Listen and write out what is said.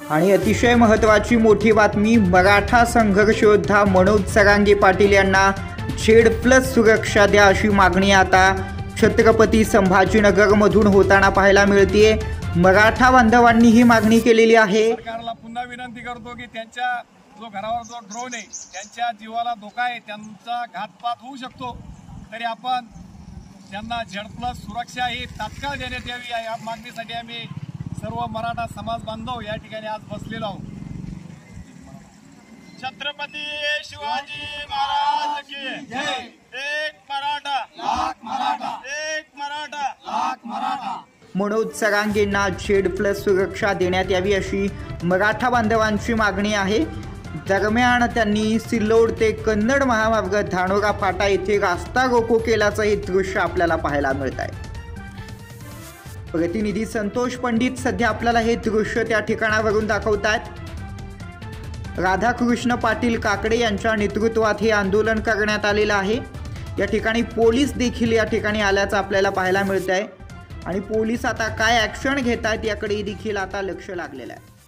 आणि अतिशय महत्त्वाची मोठी बातमी, मराठा संघर्ष योद्धा मनोज सरांगे पाटील यांना Z+ सुरक्षा द्या अशी मागणी आता छत्रपती संभाजीनगरमधून होताना पाहायला मिळते। मराठा बांधवांनी ही मागणी केलेली आहे। सरकारला पुन्हा विनंती करतो की त्यांच्या जो घरावर जो ड्रोन आहे त्यांच्या जीवाला धोका आहे, त्यांचा घातपात होऊ शकतो, तरी आपण त्यांना Z+ सुरक्षा ही तात्काळ देण्यात यावी या मागणीसाठी आम्ही सर्व मराठा समाज बांधव या ठिकाणी आज बसलेलो आहोत। छत्रपती शिवाजी महाराज की जय। एक मराठा लाख मराठा, एक मराठा लाख मराठा। मनोज सरांगेंना Z+ सुरक्षा देण्यात यावी अशी मराठा बांधवांची मागणी आहे। दरम्यान त्यांनी सिल्लोड ते कन्नड महामार्ग धानोरा फाटा येथे रास्ता रोको केल्याचं हे दृश्य आपल्याला पाहायला मिळत आहे। प्रतिनिधी संतोष पंडित सध्या आपल्याला हे दृश्य त्या ठिकाणावरून दाखवतात। राधाकृष्ण पाटील काकडे यांच्या नेतृत्वात हे आंदोलन करण्यात आलेलं आहे। या ठिकाणी पोलीस देखील या ठिकाणी आल्याचं आपल्याला पाहायला मिळत आहे आणि पोलीस आता काय ॲक्शन घेत आहेत याकडे देखील आता लक्ष लागलेलं आहे।